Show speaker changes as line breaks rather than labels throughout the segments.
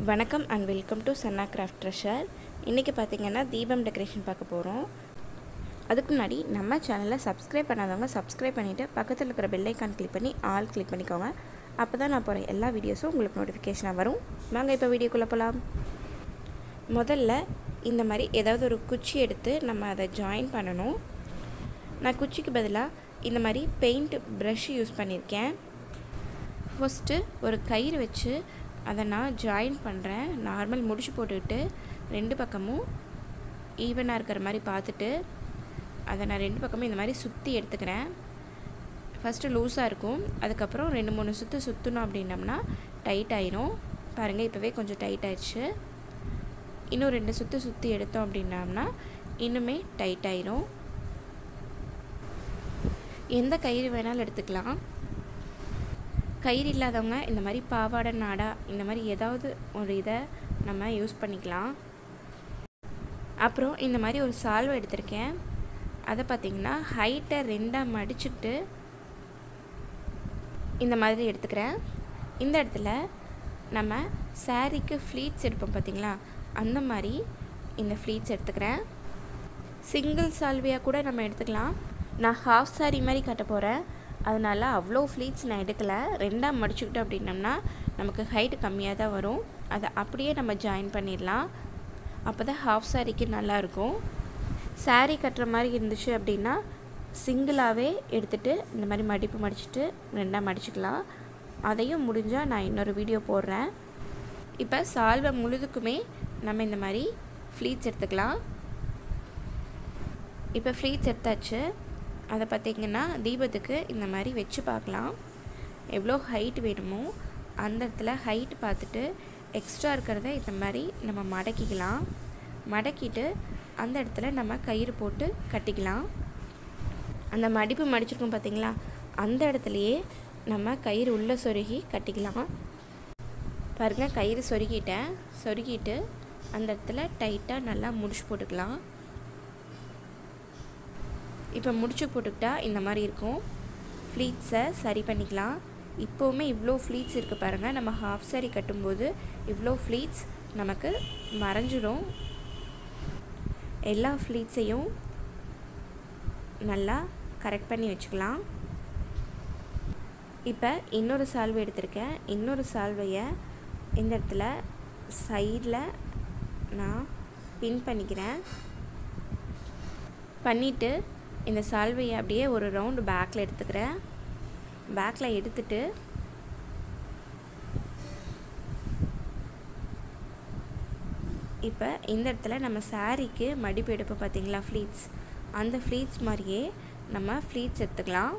வணக்கம் and welcome to Channa craft treasure. இன்றைக்கி பார்த்திங்கன்னா தீபம் டெக்கரேஷன் பார்க்க போகிறோம். அதுக்கு முன்னாடி நம்ம சேனலை சப்ஸ்கிரைப் பண்ணாதவங்க சப்ஸ்கிரைப் பண்ணிவிட்டு பக்கத்தில் இருக்கிற பெல் ஐக்கான் கிளிக் பண்ணி ஆல் கிளிக் பண்ணிக்கோங்க. அப்போ தான் நான் போகிற எல்லா வீடியோஸும் உங்களுக்கு நோட்டிஃபிகேஷனாக வரும். வாங்க இப்போ வீடியோக்குள்ளே போகலாம். முதல்ல இந்த மாதிரி ஏதாவது ஒரு குச்சி எடுத்து நம்ம அதை ஜாயின் பண்ணணும். நான் குச்சிக்கு பதிலாக இந்த மாதிரி பெயிண்ட் ப்ரஷ் யூஸ் பண்ணியிருக்கேன். ஃபஸ்ட்டு ஒரு கயிறு வச்சு அதை நான் ஜாயின் பண்ணுறேன். நார்மல் முடிச்சு போட்டுக்கிட்டு ரெண்டு பக்கமும் ஈவனாக இருக்கிற மாதிரி பார்த்துட்டு அதை நான் ரெண்டு பக்கமும் இந்த மாதிரி சுற்றி எடுத்துக்கிறேன். ஃபஸ்ட்டு லூஸாக இருக்கும், அதுக்கப்புறம் 2-3 சுற்று சுற்றணும் அப்படின்னம்னா டைட் ஆயிரும். பாருங்கள், இப்போவே கொஞ்சம் டைட் ஆயிடுச்சு. இன்னும் 2 சுற்று சுற்றி எடுத்தோம் அப்படின்னம்னா இன்னுமே டைட் ஆயிரும். எந்த கயிறு வேணாலும் எடுத்துக்கலாம். கயிறு இல்லாதவங்க இந்த மாதிரி பாவாடை நாடா இந்த மாதிரி ஏதாவது ஒரு இதை நம்ம யூஸ் பண்ணிக்கலாம். அப்புறம் இந்த மாதிரி ஒரு சால்வை எடுத்திருக்கேன். அதை பார்த்திங்கன்னா ஹைட்டை 2ஆக மடிச்சுட்டு இந்த மாதிரி எடுத்துக்கிறேன். இந்த இடத்துல நம்ம சாரீக்கு ஃப்ளீட்ஸ் எடுப்போம் பார்த்திங்களா, அந்த மாதிரி இந்த ஃப்ளீட்ஸ் எடுத்துக்கிறேன். சிங்கிள் சால்வையாக கூட நம்ம எடுத்துக்கலாம். நான் ஹாஃப் சாரீ மாதிரி கட்ட போகிறேன், அதனால் அவ்வளோ ஃப்ளீட்ஸ் நான் எடுக்கலை. 2ஆக மடிச்சுக்கிட்டோம் அப்படின்னம்னா நமக்கு ஹைட்டு கம்மியாக தான் வரும். அதை அப்படியே நம்ம ஜாயின் பண்ணிடலாம். அப்போ தான் ஹாஃப் சாரீக்கு நல்லாயிருக்கும். சாரீ கட்டுற மாதிரி இருந்துச்சு அப்படின்னா சிங்கிளாகவே எடுத்துகிட்டு இந்த மாதிரி மடிப்பு மடிச்சுட்டு 2ஆக மடிச்சுக்கலாம். அதையும் முடிஞ்சால் நான் இன்னொரு வீடியோ போடுறேன். இப்போ சால்வை முழுதுக்குமே நம்ம இந்த மாதிரி ஃப்ளீட்ஸ் எடுத்துக்கலாம். இப்போ ஃப்ளீட்ஸ் எடுத்தாச்சு. அதை பார்த்திங்கன்னா தீபத்துக்கு இந்த மாதிரி வச்சு பார்க்கலாம். எவ்வளோ ஹைட் வேணுமோ அந்த இடத்துல ஹைட் பார்த்துட்டு எக்ஸ்ட்ரா இருக்கிறத இந்த மாதிரி நம்ம மடக்கிக்கலாம். மடக்கிட்டு அந்த இடத்துல நம்ம கயிறு போட்டு கட்டிக்கலாம். அந்த மடிப்பு மடிச்சிருக்கோம் பார்த்திங்களா, அந்த இடத்துலையே நம்ம கயிறு உள்ளே சொருகி கட்டிக்கலாம். பாருங்கள், கயிறு சொருகிட்டு அந்த இடத்துல டைட்டாக நல்லா முடிச்சு போட்டுக்கலாம். இப்போ முடிச்சு போட்டுக்கிட்டா இந்த மாதிரி இருக்கும். ஃப்ளீட்ஸை சரி பண்ணிக்கலாம். இப்போவுமே இவ்வளோ ஃப்ளீட்ஸ் இருக்குது பாருங்கள். நம்ம ஹாஃப் சாரி கட்டும்போது இவ்வளோ ஃப்ளீட்ஸ் நமக்கு மறைஞ்சிடும். எல்லா ஃப்ளீட்ஸையும் நல்லா கரெக்ட் பண்ணி வச்சுக்கலாம். இப்போ இன்னொரு சால்வை எடுத்திருக்கேன். இன்னொரு சால்வையை இந்த இடத்துல சைடில் நான் பின் பண்ணிக்கிறேன். பண்ணிவிட்டு இந்த சால்வையை அப்படியே ஒரு ரவுண்டு பேக்கில் எடுத்துக்கிறேன். பேக்கில் எடுத்துட்டு இப்போ இந்த இடத்துல நம்ம சாரீக்கு மடிப்பு எடுப்போம் பார்த்திங்களா ஃப்ளீட்ஸ், அந்த ஃப்ளீட்ஸ் மாதிரியே நம்ம ஃப்ளீட்ஸ் எடுத்துக்கலாம்.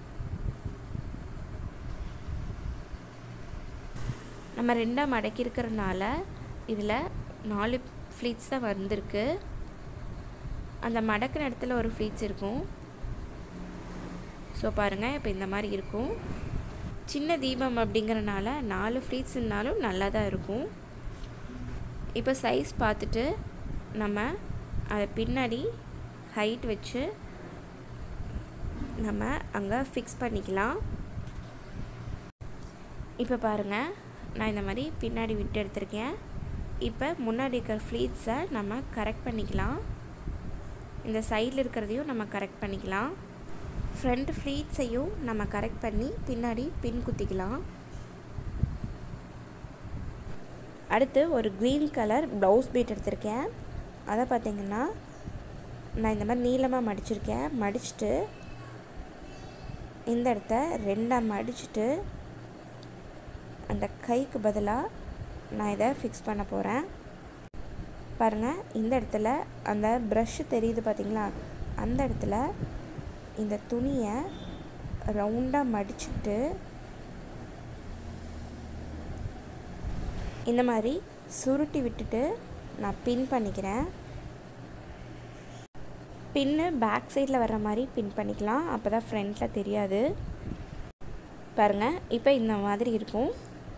நம்ம 2ஆக மடக்கி இருக்கிறனால இதில் 4 ஃப்ளீட்ஸ் தான் வந்திருக்கு. அந்த மடக்கின இடத்துல ஒரு ஃப்ளீட்ஸ் இருக்கும். ஸோ பாருங்கள், இப்போ இந்த மாதிரி இருக்கும். சின்ன தீபம் அப்படிங்கிறனால 4 ஃப்ளீட்ஸ்னாலும் நல்லா தான் இருக்கும். இப்போ சைஸ் பார்த்துட்டு நம்ம அதை பின்னாடி ஹைட் வச்சு நம்ம அங்கே ஃபிக்ஸ் பண்ணிக்கலாம். இப்போ பாருங்கள், நான் இந்த மாதிரி பின்னாடி விட்டு எடுத்திருக்கேன். இப்போ முன்னாடி இருக்கிற ஃப்ளீட்ஸை நம்ம கரெக்ட் பண்ணிக்கலாம். இந்த சைடில் இருக்கிறதையும் நம்ம கரெக்ட் பண்ணிக்கலாம். ஃப்ரண்ட் ஃப்ளீட்ஸையும் நம்ம கரெக்ட் பண்ணி பின்னாடி பின் குத்திக்கலாம். அடுத்து ஒரு க்ரீன் கலர் ப்ளவுஸ் பீட் எடுத்திருக்கேன். அதை பார்த்திங்கன்னா நான் இந்த மாதிரி நீளமாக மடிச்சிருக்கேன். மடிச்சுட்டு இந்த இடத்த 2ஆக மடிச்சுட்டு அந்த கைக்கு பதிலாக நான் இதை ஃபிக்ஸ் பண்ண போகிறேன். பாருங்கள், இந்த இடத்துல அந்த ப்ரஷ்ஷு தெரியுது பார்த்திங்களா, அந்த இடத்துல இந்த துணியை ரவுண்டாக மடிச்சுட்டு இந்த மாதிரி சுருட்டி விட்டுட்டு நான் பின் பண்ணிக்கிறேன். பின்னு பேக் சைடில் வர்ற மாதிரி பின் பண்ணிக்கலாம். அப்போ தான் ஃப்ரண்ட்டில் தெரியாது. பாருங்கள், இப்போ இந்த மாதிரி இருக்கும்.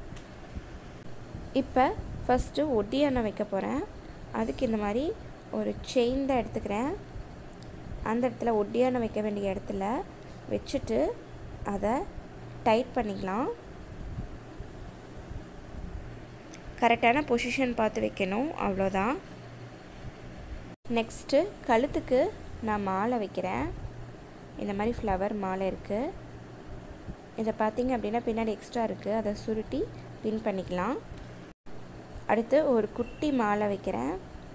இப்போ ஃபஸ்ட்டு ஒட்டியானம் வைக்க போகிறேன். அதுக்கு இந்த மாதிரி ஒரு செயின் தான் எடுத்துக்கிறேன். அந்த இடத்துல ஒட்டியானம் வைக்க வேண்டிய இடத்துல வச்சுட்டு அதை டைட் பண்ணிக்கலாம். கரெக்டான பொசிஷன் பார்த்து வைக்கணும், அவ்வளோதான். நெக்ஸ்ட்டு கழுத்துக்கு நான் மாலை வைக்கிறேன். இந்த மாதிரி ஃப்ளவர் மாலை இருக்குது. இதை பார்த்திங்க அப்படின்னா பின்னாடி எக்ஸ்ட்ரா இருக்குது, அதை சுருட்டி பின் பண்ணிக்கலாம். அடுத்து ஒரு குட்டி மாலை வைக்கிறேன்,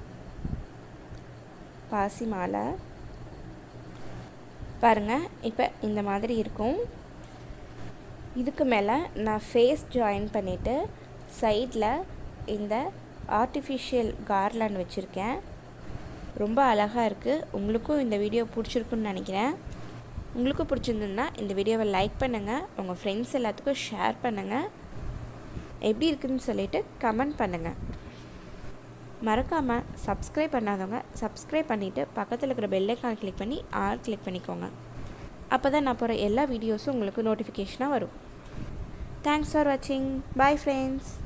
பாசி மாலை. பாருங்கள், இப்போ இந்த மாதிரி இருக்கும். இதுக்கு மேலே நான் ஃபேஸ் ஜாயின் பண்ணிவிட்டு சைடில் இந்த ஆர்டிஃபிஷியல் கார்லாண்ட் வச்சுருக்கேன். ரொம்ப அழகாக இருக்குது. உங்களுக்கும் இந்த வீடியோ பிடிச்சிருக்குன்னு நினைக்கிறேன். உங்களுக்கு பிடிச்சிருந்ததுன்னா இந்த வீடியோவை லைக் பண்ணுங்கள், உங்கள் ஃப்ரெண்ட்ஸ் எல்லாத்துக்கும் ஷேர் பண்ணுங்கள். எப்படி இருக்குதுன்னு சொல்லிவிட்டு கமெண்ட் பண்ணுங்கள். மறக்காமல் சப்ஸ்கிரைப் பண்ணாதவங்க சப்ஸ்கிரைப் பண்ணிவிட்டு பக்கத்தில் இருக்கிற பெல் ஐகான் கிளிக் பண்ணி ஆல் கிளிக் பண்ணிக்கோங்க. அப்போ தான் நான் போகிற எல்லா வீடியோஸும் உங்களுக்கு நோட்டிஃபிகேஷனாக வரும். தேங்க்ஸ் ஃபார் வாட்சிங். Bye friends.